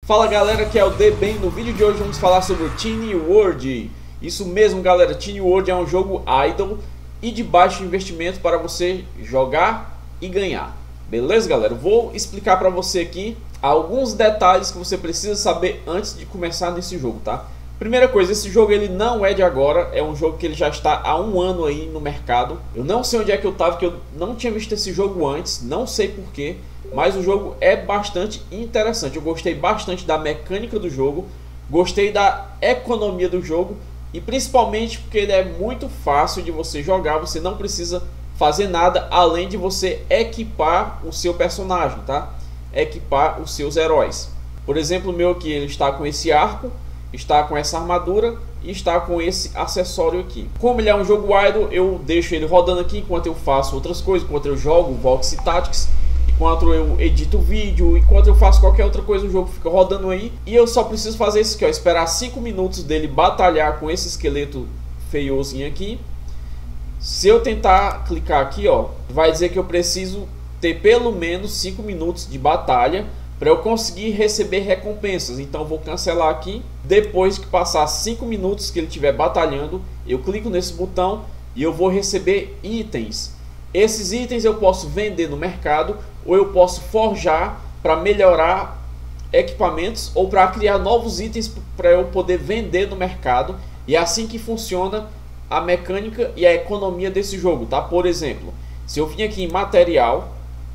Fala galera, aqui é o DBem. No vídeo de hoje vamos falar sobre o Tiny World. Isso mesmo galera, Tiny World é um jogo idle e de baixo investimento para você jogar e ganhar. Beleza galera? Vou explicar para você aqui alguns detalhes que você precisa saber antes de começar nesse jogo, tá? Primeira coisa, esse jogo ele não é de agora, é um jogo que ele já está há um ano aí no mercado. Eu não sei onde é que eu estava, que eu não tinha visto esse jogo antes, não sei porquê. Mas o jogo é bastante interessante. Eu gostei bastante da mecânica do jogo, gostei da economia do jogo e principalmente porque ele é muito fácil de você jogar. Você não precisa fazer nada além de você equipar o seu personagem, tá? Equipar os seus heróis. Por exemplo, o meu aqui ele está com esse arco, está com essa armadura e está com esse acessório aqui. Como ele é um jogo idle, eu deixo ele rodando aqui enquanto eu faço outras coisas, enquanto eu jogo Vox Tactics, enquanto eu edito vídeo, enquanto eu faço qualquer outra coisa, o jogo fica rodando aí. E eu só preciso fazer isso aqui, ó, esperar 5 minutos dele batalhar com esse esqueleto feiozinho aqui. Se eu tentar clicar aqui, ó, vai dizer que eu preciso ter pelo menos 5 minutos de batalha para eu conseguir receber recompensas. Então eu vou cancelar aqui. Depois que passar 5 minutos que ele estiver batalhando, eu clico nesse botão e eu vou receber itens. Esses itens eu posso vender no mercado ou eu posso forjar para melhorar equipamentos ou para criar novos itens para eu poder vender no mercado. E é assim que funciona a mecânica e a economia desse jogo, tá? Por exemplo, se eu vim aqui em material,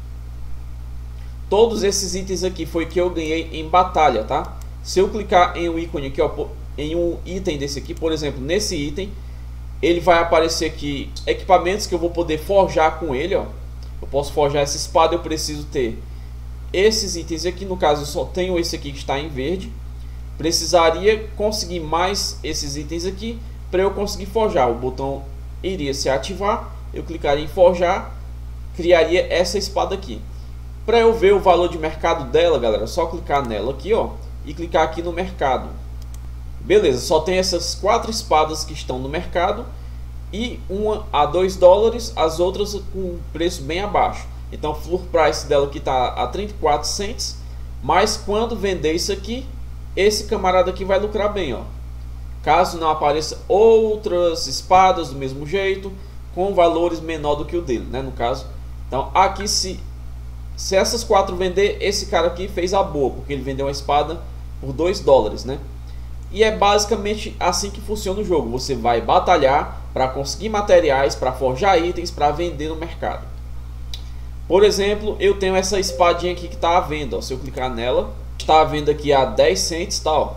todos esses itens aqui foi que eu ganhei em batalha, tá? Se eu clicar em um ícone aqui, ó, em um item desse aqui, por exemplo, nesse item, ele vai aparecer aqui equipamentos que eu vou poder forjar com ele, ó. Eu posso forjar essa espada, eu preciso ter esses itens aqui, no caso eu só tenho esse aqui que está em verde. Precisaria conseguir mais esses itens aqui para eu conseguir forjar. O botão iria se ativar, eu clicaria em forjar, criaria essa espada aqui. Para eu ver o valor de mercado dela, galera, é só clicar nela aqui, ó, e clicar aqui no mercado. Beleza, só tem essas 4 espadas que estão no mercado e uma a 2 dólares, as outras com preço bem abaixo. Então o floor price dela aqui está a 34 cents, mas quando vender isso aqui, esse camarada aqui vai lucrar bem, ó. Caso não apareça outras espadas do mesmo jeito, com valores menor do que o dele, né, no caso. Então aqui se essas 4 vender, esse cara aqui fez a boa, porque ele vendeu uma espada por 2 dólares, né? E é basicamente assim que funciona o jogo. Você vai batalhar para conseguir materiais, para forjar itens, para vender no mercado. Por exemplo, eu tenho essa espadinha aqui que está à venda, ó. Se eu clicar nela, está à venda aqui a 10 cents, tá, ó,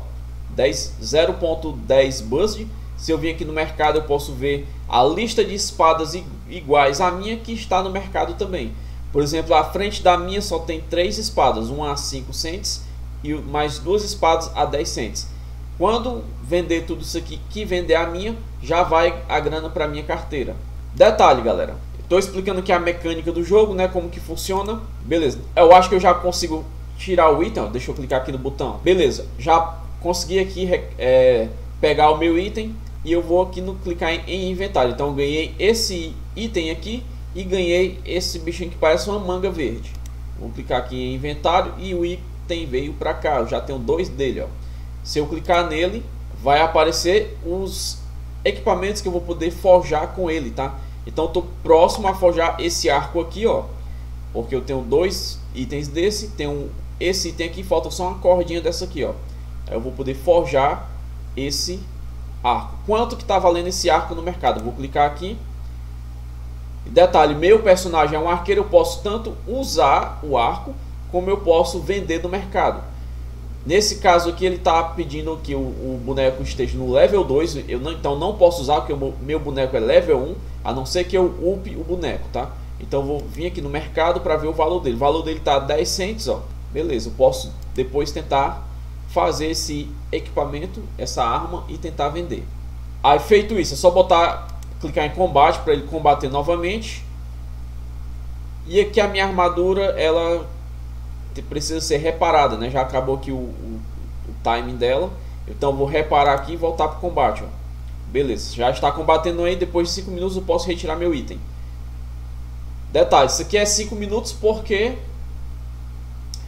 0.10 BUSD. Se eu vir aqui no mercado, eu posso ver a lista de espadas iguais à minha que está no mercado também. Por exemplo, à frente da minha só tem 3 espadas, uma a 5 cents e mais 2 espadas a 10 cents. Quando vender tudo isso aqui que vender a minha, já vai a grana para minha carteira. Detalhe, galera, estou explicando aqui a mecânica do jogo, né, como que funciona. Beleza, eu acho que eu já consigo tirar o item, ó. Deixa eu clicar aqui no botão. Beleza, já consegui aqui pegar o meu item e eu vou aqui no clicar em inventário. Então eu ganhei esse item aqui e ganhei esse bichinho que parece uma manga verde. Vou clicar aqui em inventário e o item veio para cá. Eu já tenho 2 dele, ó. Se eu clicar nele, vai aparecer os equipamentos que eu vou poder forjar com ele, tá? Então, estou próximo a forjar esse arco aqui, ó. Porque eu tenho 2 itens desse, tenho esse item aqui, falta só uma cordinha dessa aqui, ó. Aí eu vou poder forjar esse arco. Quanto que tá valendo esse arco no mercado? Eu vou clicar aqui. Detalhe, meu personagem é um arqueiro, eu posso tanto usar o arco, como eu posso vender no mercado. Nesse caso aqui ele está pedindo que o boneco esteja no level 2, então não posso usar porque o meu boneco é level 1, a não ser que eu upe o boneco, tá? Então eu vou vir aqui no mercado para ver o valor dele. O valor dele está 10 cents, ó. Beleza, eu posso depois tentar fazer esse equipamento, essa arma e tentar vender. Aí feito isso, é só clicar em combate para ele combater novamente. E aqui a minha armadura, ela precisa ser reparada, né? Já acabou aqui o timing dela. Então vou reparar aqui e voltar para o combate, ó. Beleza, já está combatendo aí. Depois de 5 minutos eu posso retirar meu item. Detalhe, isso aqui é 5 minutos porque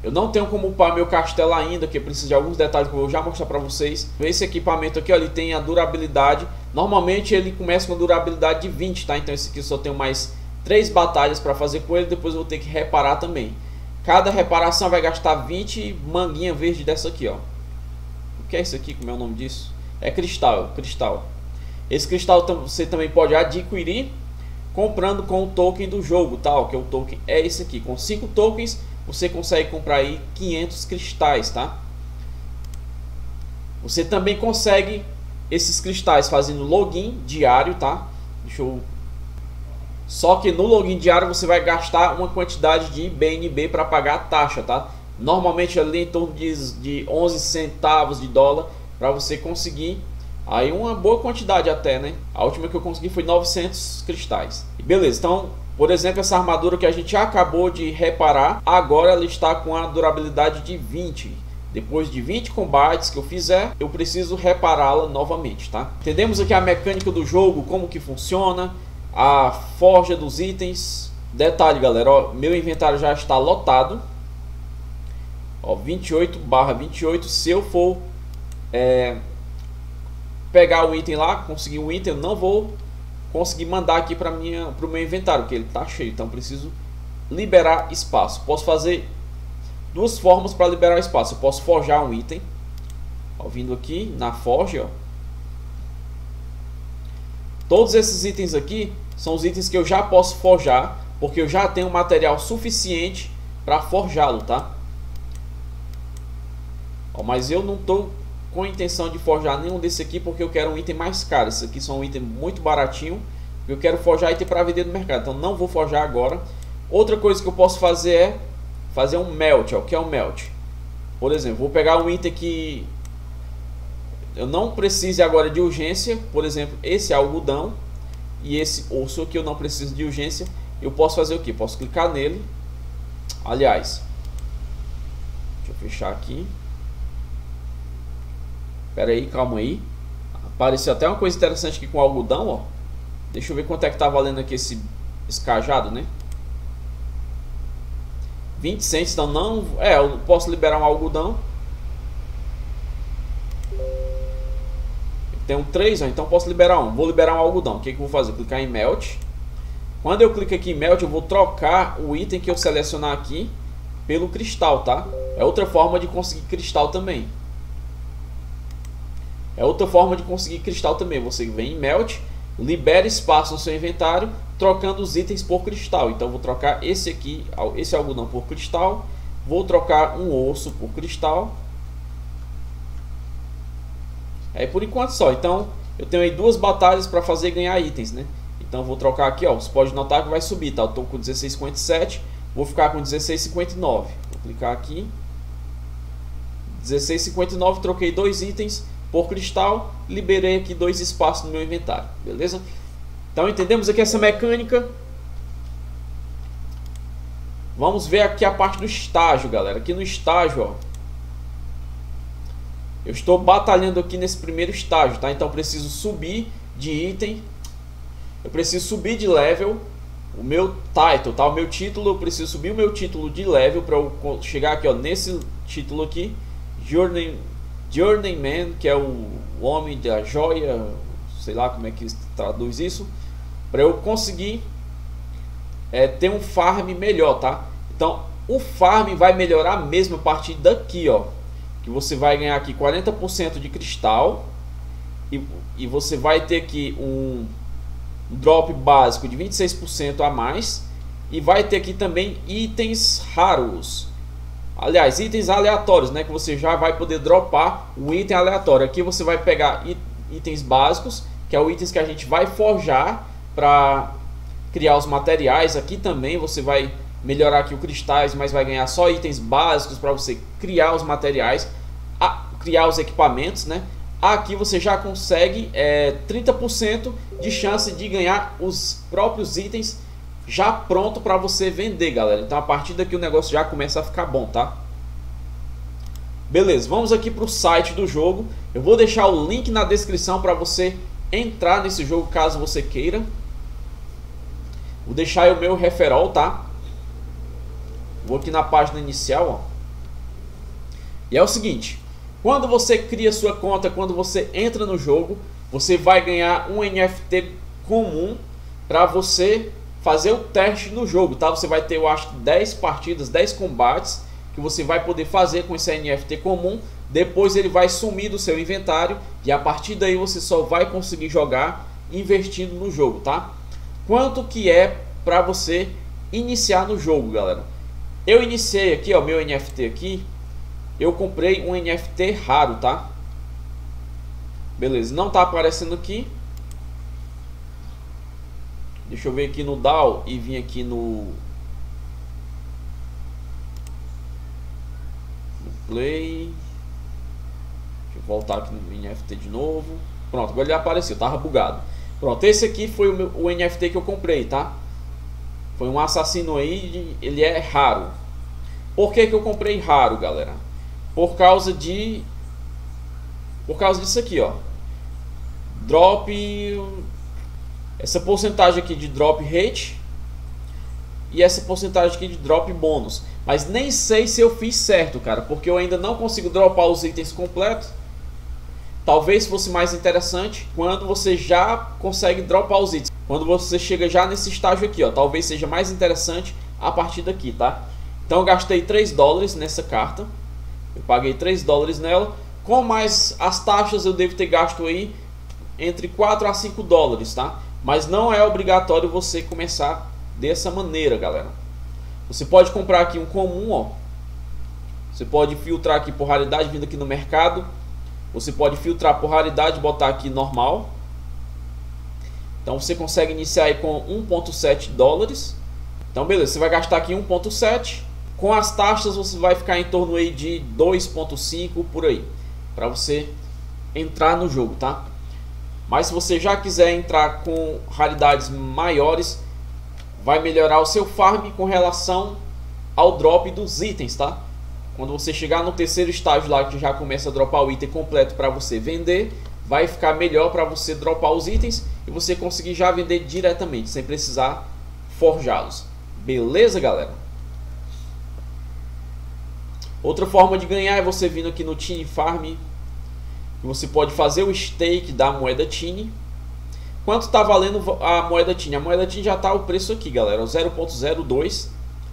Eu não tenho como upar meu castelo ainda, que precisa de alguns detalhes que eu vou já mostrar para vocês. Esse equipamento aqui, ó, ele tem a durabilidade. Normalmente ele começa com durabilidade de 20, tá? Então esse aqui só tenho mais 3 batalhas para fazer com ele. Depois eu vou ter que reparar também. Cada reparação vai gastar 20 manguinha verde dessa aqui, ó. O que é isso aqui? Como é o nome disso? É cristal, cristal. Esse cristal você também pode adquirir comprando com o token do jogo, tá? Que o token é esse aqui. Com 5 tokens você consegue comprar aí 500 cristais, tá? Você também consegue esses cristais fazendo login diário, tá? Deixa eu... Só que no login diário você vai gastar uma quantidade de BNB para pagar a taxa, tá? Normalmente ali em torno de 11 centavos de dólar para você conseguir aí uma boa quantidade até, né? A última que eu consegui foi 900 cristais. Beleza, então, por exemplo, essa armadura que a gente acabou de reparar, agora ela está com a durabilidade de 20. Depois de 20 combates que eu fizer, eu preciso repará-la novamente, tá? Entendemos aqui a mecânica do jogo, como que funciona, a forja dos itens. Detalhe, galera, ó, meu inventário já está lotado. Ó, 28/28. Se eu for pegar o item lá, conseguir um item, eu não vou conseguir mandar aqui para o meu inventário, porque ele está cheio. Então preciso liberar espaço. Posso fazer duas formas para liberar espaço. Eu posso forjar um item, ó, vindo aqui na forja, ó. Todos esses itens aqui são os itens que eu já posso forjar, porque eu já tenho material suficiente para forjá-lo, tá? Ó, mas eu não estou com a intenção de forjar nenhum desse aqui, porque eu quero um item mais caro. Esse aqui são um item muito baratinho. Eu quero forjar item para vender no mercado, então não vou forjar agora. Outra coisa que eu posso fazer é fazer um melt. Ó, o que é um melt? Por exemplo, vou pegar um item que eu não precise agora de urgência. Por exemplo, esse algodão e esse osso aqui eu não preciso de urgência. Eu posso fazer o que? Posso clicar nele. Aliás, deixa eu fechar aqui. Pera aí, calma aí. Apareceu até uma coisa interessante aqui com o algodão, ó. Deixa eu ver quanto é que tá valendo aqui esse cajado, né? 20 cents, então não... eu posso liberar um algodão. Eu tenho 3, ó, então posso liberar um. Vou liberar um algodão. O que eu vou fazer? Clicar em Melt. Quando eu clico aqui em Melt, eu vou trocar o item que eu selecionar aqui pelo cristal, tá? É outra forma de conseguir cristal também. Você vem em Melt, libera espaço no seu inventário, trocando os itens por cristal. Então vou trocar esse aqui, esse algodão por cristal. Vou trocar um osso por cristal. Por enquanto só. Então eu tenho aí 2 batalhas para fazer ganhar itens, né? Então vou trocar aqui, ó. Você pode notar que vai subir, tá? Eu tô com 16,57, vou ficar com 16,59. Vou clicar aqui. 16,59, troquei 2 itens por cristal, liberei aqui 2 espaços no meu inventário, beleza? Então entendemos aqui essa mecânica. Vamos ver aqui a parte do estágio, galera. Aqui no estágio, ó, eu estou batalhando aqui nesse primeiro estágio, tá? Então eu preciso subir de item, eu preciso subir de level o meu title, tá? O meu título, eu preciso subir o meu título de level para eu chegar aqui, ó, nesse título aqui, Journeyman, que é o homem da joia, sei lá como é que se traduz isso, para eu conseguir ter um farm melhor, tá? Então o farm vai melhorar mesmo a partir daqui, ó, que você vai ganhar aqui 40% de cristal e você vai ter aqui um drop básico de 26% a mais e vai ter aqui também itens raros. Aliás, itens aleatórios, né? Que você já vai poder dropar um item aleatório. Aqui você vai pegar itens básicos, que é o itens que a gente vai forjar para criar os materiais. Aqui também você vai melhorar aqui os cristais, mas vai ganhar só itens básicos para você criar os materiais, criar os equipamentos, né? Aqui você já consegue 30% de chance de ganhar os próprios itens já pronto para você vender, galera. Então a partir daqui o negócio já começa a ficar bom, tá? Beleza, vamos aqui para o site do jogo. Eu vou deixar o link na descrição para você entrar nesse jogo caso você queira. Vou deixar aí o meu referral, tá? Vou aqui na página inicial, ó. E é o seguinte, quando você cria sua conta, quando você entra no jogo, você vai ganhar um NFT comum para você fazer o teste no jogo, tá? Você vai ter, eu acho, 10 partidas, 10 combates que você vai poder fazer com esse NFT comum. Depois ele vai sumir do seu inventário e a partir daí você só vai conseguir jogar investindo no jogo, tá? Quanto que é para você iniciar no jogo, galera? Eu iniciei aqui, ó, meu NFT aqui. Eu comprei um NFT raro, tá? Beleza, não tá aparecendo aqui. Deixa eu ver aqui no DAO e vir aqui no Play. Deixa eu voltar aqui no NFT de novo. Pronto, agora ele apareceu, tava bugado. Pronto, esse aqui foi o NFT que eu comprei, tá? Foi um assassino aí, ele é raro. Por que que eu comprei raro, galera? Por causa disso aqui, ó. Drop, essa porcentagem aqui de drop rate e essa porcentagem aqui de drop bônus. Mas nem sei se eu fiz certo, cara, porque eu ainda não consigo dropar os itens completos. Talvez fosse mais interessante quando você já consegue dropar os itens. Quando você chega já nesse estágio aqui, ó, talvez seja mais interessante a partir daqui, tá? Então eu gastei 3 dólares nessa carta. Eu paguei 3 dólares nela. Com mais as taxas eu devo ter gasto aí entre 4 a 5 dólares, tá? Mas não é obrigatório você começar dessa maneira, galera. Você pode comprar aqui um comum, ó. Você pode filtrar aqui por raridade vindo aqui no mercado. Você pode filtrar por raridade e botar aqui normal. Então você consegue iniciar aí com 1.7 dólares. Então beleza, você vai gastar aqui 1.7. Com as taxas você vai ficar em torno aí de 2.5 por aí, para você entrar no jogo, tá? Mas se você já quiser entrar com raridades maiores, vai melhorar o seu farm com relação ao drop dos itens, tá? Quando você chegar no terceiro estágio lá, que já começa a dropar o item completo para você vender, vai ficar melhor para você dropar os itens e você conseguir já vender diretamente, sem precisar forjá-los. Beleza, galera? Outra forma de ganhar é você vindo aqui no Tiny Farm. Você pode fazer o stake da moeda Tiny. Quanto está valendo a moeda Tiny? A moeda Tiny já está o preço aqui, galera, 0.02.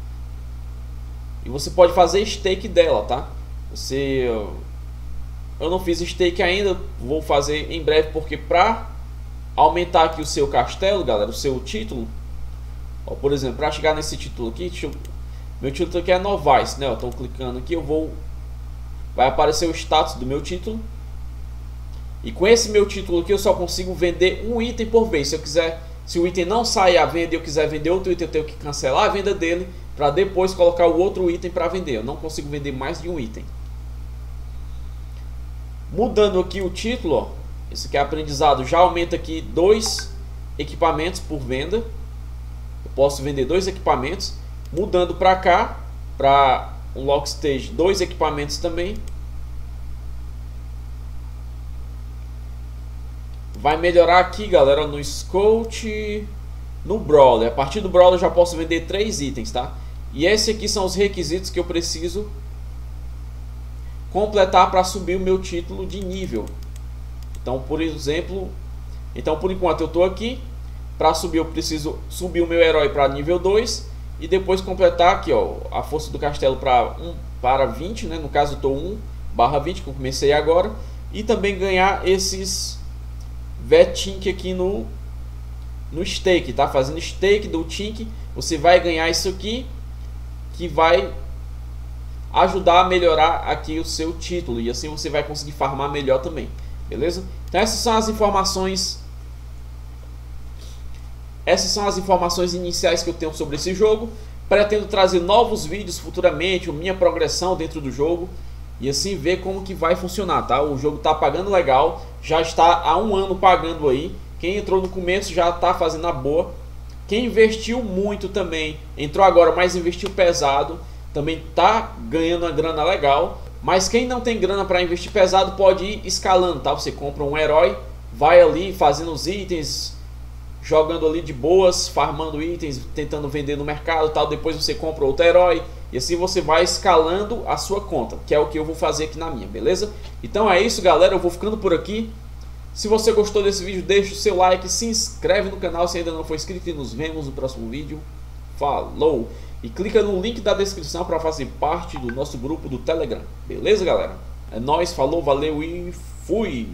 E você pode fazer stake dela, tá? Eu não fiz stake ainda, vou fazer em breve, porque para aumentar aqui o seu castelo, galera, o seu título, ó, por exemplo, para chegar nesse título aqui, meu título aqui é Novice, né? Eu estou clicando aqui, vai aparecer o status do meu título. E com esse meu título aqui eu só consigo vender um item por vez. Se o item não sair à venda e eu quiser vender outro item, eu tenho que cancelar a venda dele para depois colocar o outro item para vender. Eu não consigo vender mais de um item. Mudando aqui o título, ó, esse aqui é aprendizado, já aumenta aqui 2 equipamentos por venda. Eu posso vender 2 equipamentos. Mudando para cá, para um Lock Stage, 2 equipamentos também. Vai melhorar aqui, galera, no Scout, no Brawler. A partir do Brawler eu já posso vender 3 itens, tá? E esses aqui são os requisitos que eu preciso completar para subir o meu título de nível. Então, por enquanto eu estou aqui. Para subir eu preciso subir o meu herói para nível 2 e depois completar aqui, ó, a força do castelo para 20, né? No caso eu estou 1/20 que eu comecei agora, e também ganhar esses Vetink aqui no stake, tá? Fazendo stake do Tink, você vai ganhar isso aqui que vai ajudar a melhorar aqui o seu título e assim você vai conseguir farmar melhor também, beleza? Então essas são as informações iniciais que eu tenho sobre esse jogo. Pretendo trazer novos vídeos futuramente, a minha progressão dentro do jogo e assim ver como que vai funcionar, tá? O jogo tá pagando legal, já está há 1 ano pagando aí. Quem entrou no começo já tá fazendo a boa. Quem investiu muito também, entrou agora, mas investiu pesado, também tá ganhando uma grana legal. Mas quem não tem grana para investir pesado pode ir escalando, tá? Você compra um herói, vai ali fazendo os itens, jogando ali de boas, farmando itens, tentando vender no mercado, tal. Depois você compra outro herói e assim você vai escalando a sua conta, que é o que eu vou fazer aqui na minha, beleza? Então é isso, galera, eu vou ficando por aqui. Se você gostou desse vídeo, deixa o seu like, se inscreve no canal se ainda não for inscrito e nos vemos no próximo vídeo. Falou! E clica no link da descrição para fazer parte do nosso grupo do Telegram, beleza, galera? É nóis, falou, valeu e fui!